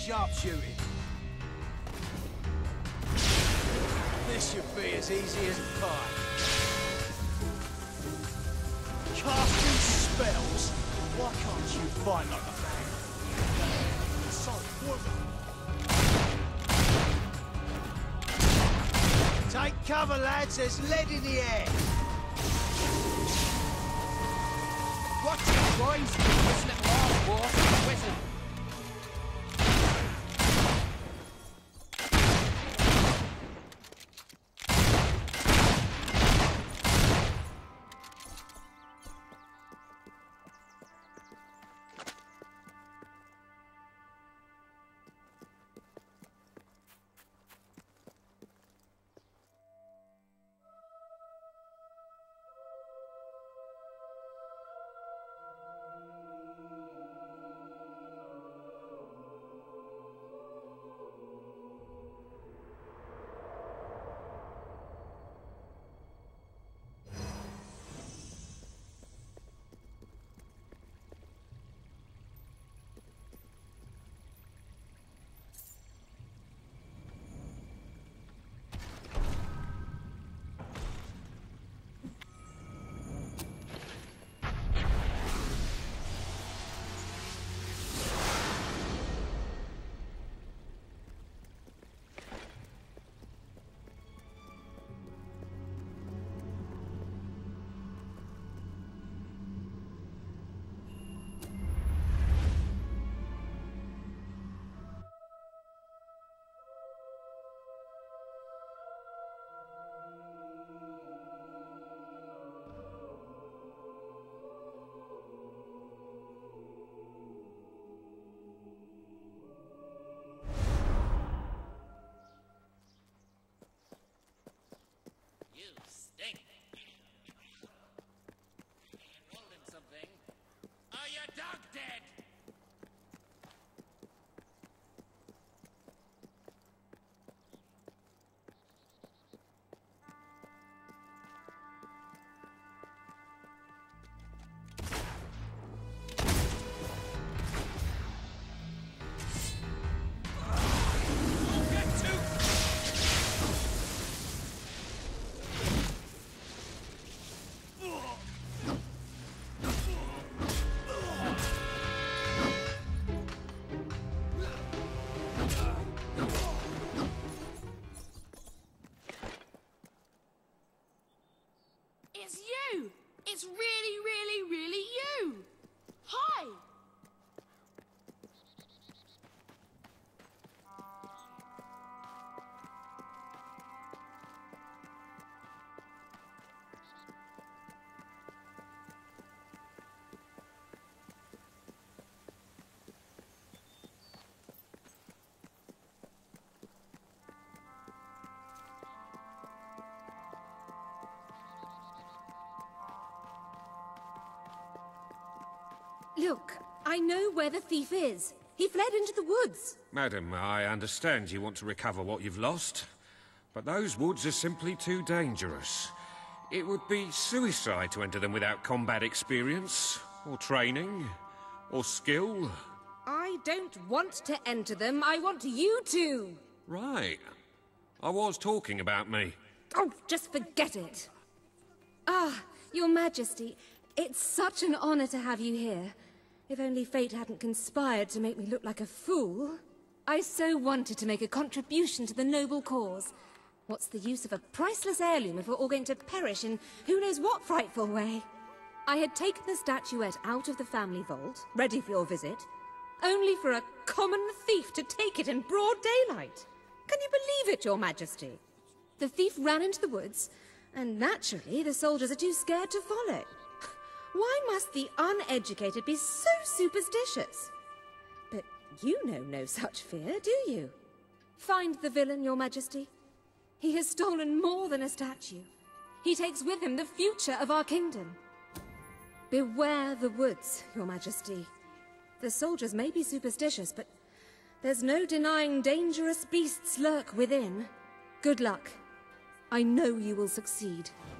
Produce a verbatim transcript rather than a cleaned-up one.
sharpshooting. This should be as easy as pie. Casting spells? Why can't you fight like a man? Sorry, woman. Take cover, lads. There's lead in the air. Watch it, boys. This little arse war from the wizard. Stink. You enrolled in something. Are your dog dead? It's you! It's really, really, really you! Hi! Look, I know where the thief is. He fled into the woods. Madam, I understand you want to recover what you've lost, but those woods are simply too dangerous. It would be suicide to enter them without combat experience, or training, or skill. I don't want to enter them. I want you to. Right. I was talking about me. Oh, just forget it. Ah, Your Majesty, it's such an honor to have you here. If only fate hadn't conspired to make me look like a fool. I so wanted to make a contribution to the noble cause. What's the use of a priceless heirloom if we're all going to perish in who knows what frightful way? I had taken the statuette out of the family vault, ready for your visit, only for a common thief to take it in broad daylight. Can you believe it, Your Majesty? The thief ran into the woods, and naturally the soldiers are too scared to follow. Why must the uneducated be so superstitious? But you know no such fear, do you? Find the villain, Your Majesty. He has stolen more than a statue. He takes with him the future of our kingdom. Beware the woods, Your Majesty. The soldiers may be superstitious, but there's no denying dangerous beasts lurk within. Good luck. I know you will succeed.